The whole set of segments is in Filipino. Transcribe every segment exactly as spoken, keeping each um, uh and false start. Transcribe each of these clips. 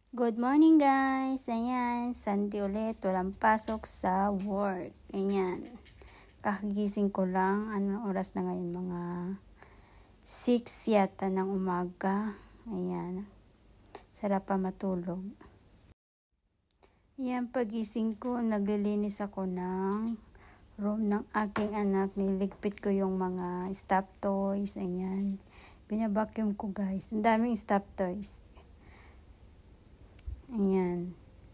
Good morning guys! Ayan, Sunday ulit. Walang pasok sa work. Ayan. Kakagising ko lang. Anong oras na ngayon? Mga six yata ng umaga. Ayan. Sarap pa matulog. Ayan, pagising ko, naglilinis ako ng room ng aking anak. Niligpit ko yung mga stuffed toys. Ayan. Binabacuum ko guys. Ang daming stuffed toys. Ayan.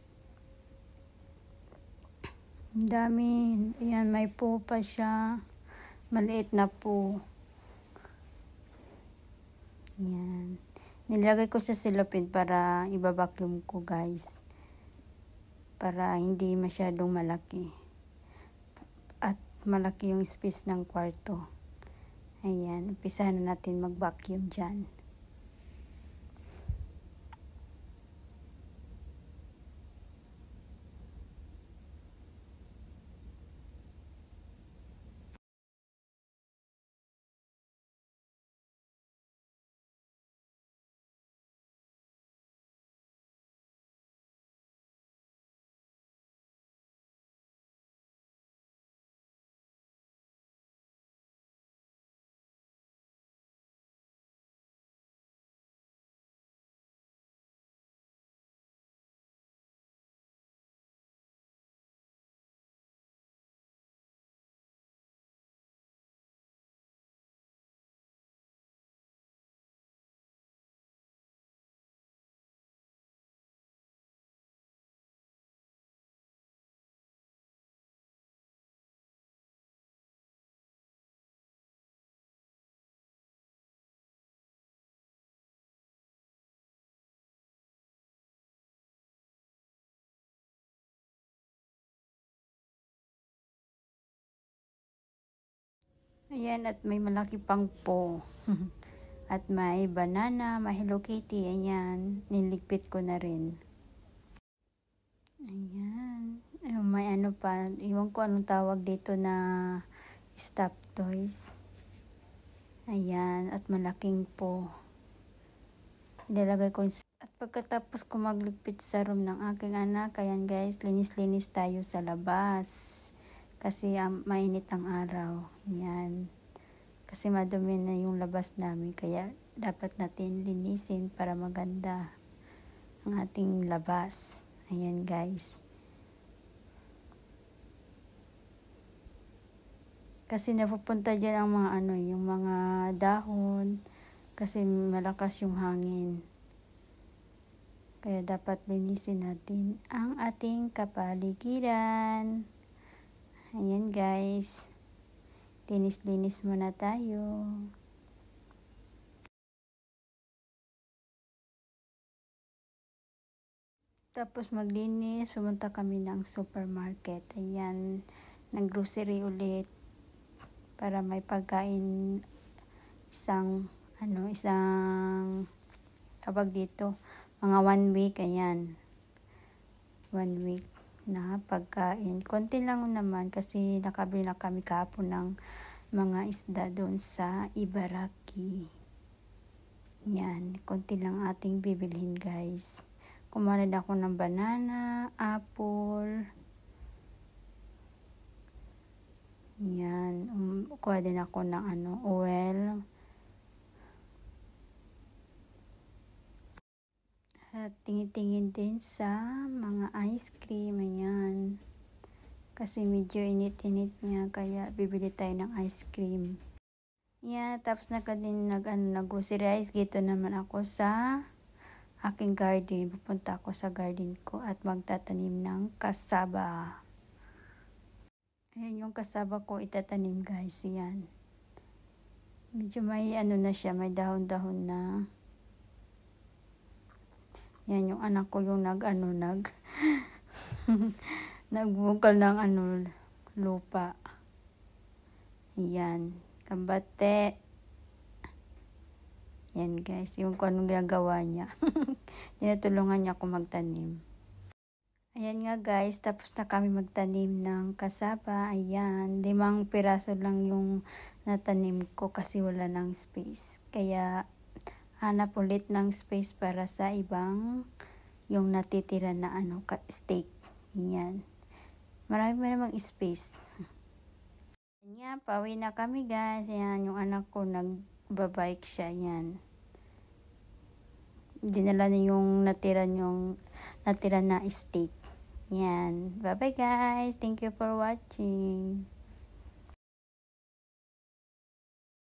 Ang dami. Ayan, may po pa siya. Maliit na po. Ayan. Nilagay ko sa cellophane para ibabacuum ko guys. Para hindi masyadong malaki. At malaki yung space ng kwarto. Ayan. Umpisahan na natin mag-vacuum dyan. Ayan, at may malaki pang po. At may banana, may Hello Kitty. Ayan, niligpit ko na rin. Ayan. May ano pa, iwan ko anong tawag dito na stuffed toys. Ayan, at malaking po. Ilalagay ko. At pagkatapos ko magligpit sa room ng aking anak, ayan guys, linis-linis tayo sa labas. Kasi um, mainit ang araw. Ayan. Kasi madumi na yung labas namin. Kaya dapat natin linisin para maganda ang ating labas. Ayan guys. Kasi napupunta dyan ang mga ano, yung mga dahon. Kasi malakas yung hangin. Kaya dapat linisin natin ang ating kapaligiran. Ayan guys. Linis-linis muna tayo. Tapos maglinis, pumunta kami ng supermarket. Ayan, nag-grocery ulit para may pagkain isang ano, isang kapag dito, mga one week, ayan. One week na pagkain. Konti lang naman kasi nakabili na kami kahapon ng mga isda doon sa Ibaraki. Yan, konti lang ating bibilhin guys. Kumain ako ng banana, apple. Yan, um, kuha din ako ng ano, oil. At tingin-tingin din sa mga ice cream, ayan. Kasi medyo init-init niya, kaya bibili tayo ng ice cream. Yeah, tapos na din nag, ano, nag-grocery dito naman ako sa aking garden. Pupunta ako sa garden ko at magtatanim ng kasaba. Ayan yung kasaba ko itatanim guys, yan. Medyo may ano na siya, may dahon-dahon na. Yan yung anak ko yung nag-ano, nag nagbukal ng ano, lupa. Yan, kambate. Yan guys, yung kung anong ginagawa niya. Tinutulungan niya ako magtanim. Ayan nga guys, tapos na kami magtanim ng kasaba. Ayan, limang piraso lang yung natanim ko kasi wala ng space. Kaya hanap ulit ng space para sa ibang yung natitira na ano, steak. Yan. Marami pa namang space. Yan, pauwi na kami guys. Yan, yung anak ko nagbabike siya. Yan. Dinala na yung natira yung natira na steak. Yan. Bye bye guys. Thank you for watching.